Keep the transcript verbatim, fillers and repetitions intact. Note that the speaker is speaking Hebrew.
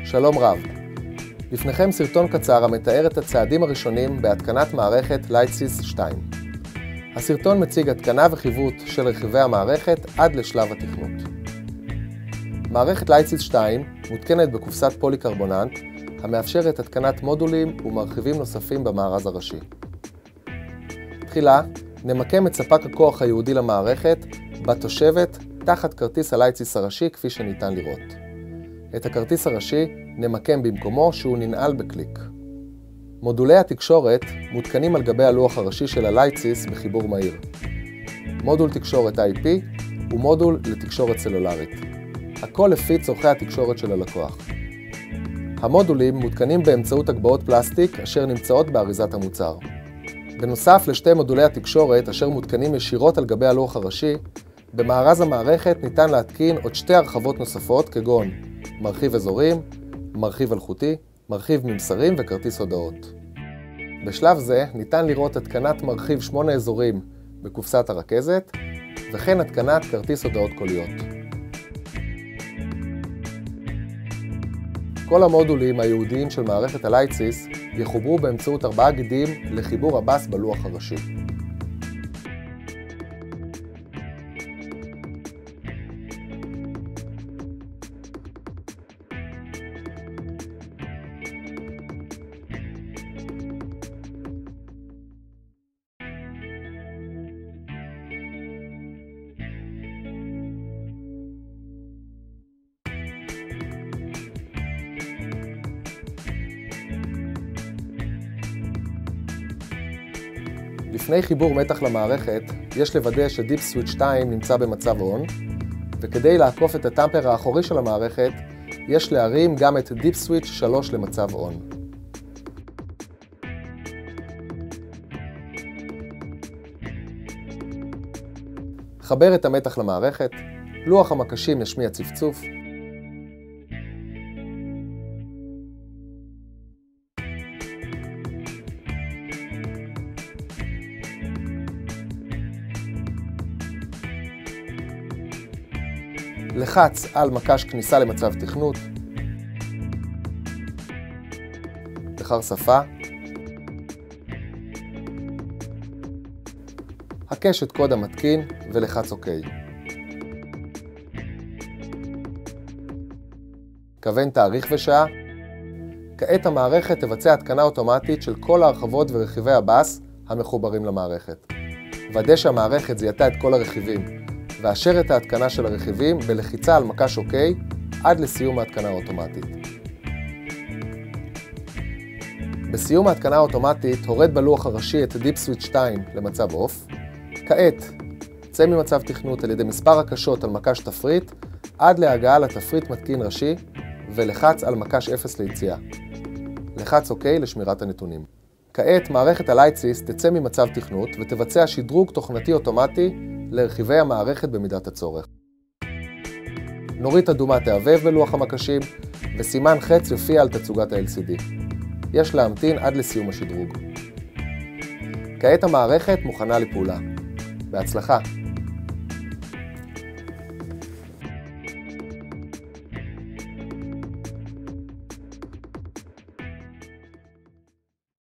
שלום רב. לפניכם סרטון קצר המתאר את הצעדים הראשונים בהתקנת מערכת לייטסיס שתיים. הסרטון מציג התקנה וחיווט של רכיבי המערכת עד לשלב התכנות. מערכת לייטסיס שתיים מותקנת בקופסת פוליקרבונט המאפשרת התקנת מודולים ומרכיבים נוספים במארז הראשי. תחילה, נמקם את ספק הכוח הייעודי למערכת בתושבת תחת כרטיס הלייטסיס הראשי כפי שניתן לראות. את הכרטיס הראשי נמקם במקומו שהוא ננעל בקליק. מודולי התקשורת מותקנים על גבי הלוח הראשי של הלייטסיס בחיבור מהיר. מודול תקשורת איי פי ומודול לתקשורת סלולרית. הכל לפי צורכי התקשורת של הלקוח. המודולים מותקנים באמצעות הגבהות פלסטיק אשר נמצאות באריזת המוצר. בנוסף לשתי מודולי התקשורת אשר מותקנים ישירות על גבי הלוח הראשי, במארז המערכת ניתן להתקין עוד שתי הרחבות נוספות כגון מרחיב אזורים, מרחיב אלחוטי, מרחיב ממסרים וכרטיס הודעות. בשלב זה ניתן לראות התקנת מרחיב שמונה אזורים בקופסת הרכזת, וכן התקנת כרטיס הודעות קוליות. כל המודולים הייעודיים של מערכת הלייטסיס יחוברו באמצעות ארבעה גידים לחיבור הבאס בלוח הראשי. לפני חיבור מתח למערכת, יש לוודא שדיפ סוויץ' שתיים נמצא במצב און, וכדי לעקוף את הטמפר האחורי של המערכת, יש להרים גם את דיפ סוויץ' שלוש למצב און. חבר את המתח למערכת, לוח המקשים ישמיע צפצוף, לחץ על מקש כניסה למצב תכנות, בחר שפה, הקש את קוד המתקין ולחץ OK. כוון תאריך ושעה. כעת המערכת תבצע התקנה אוטומטית של כל ההרחבות ורכיבי הבאס המחוברים למערכת. ודא שהמערכת זיהתה את כל הרכיבים. ואשר את ההתקנה של הרכיבים בלחיצה על מקש OK עד לסיום ההתקנה האוטומטית. בסיום ההתקנה האוטומטית הורד בלוח הראשי את דיפ סוויץ' שתיים למצב אוף. כעת, צא ממצב תכנות על ידי מספר הקשות על מקש תפריט עד להגעה לתפריט מתקין ראשי ולחץ על מקש אפס ליציאה. לחץ OK לשמירת הנתונים. כעת מערכת הלייטסיס תצא ממצב תכנות ותבצע שדרוג תוכנתי אוטומטי לרכיבי המערכת במידת הצורך. נורית אדומה תעבב בלוח המקשים, וסימן חץ יופיע על תצוגת ה-אל סי די. יש להמתין עד לסיום השדרוג. כעת המערכת מוכנה לפעולה. בהצלחה!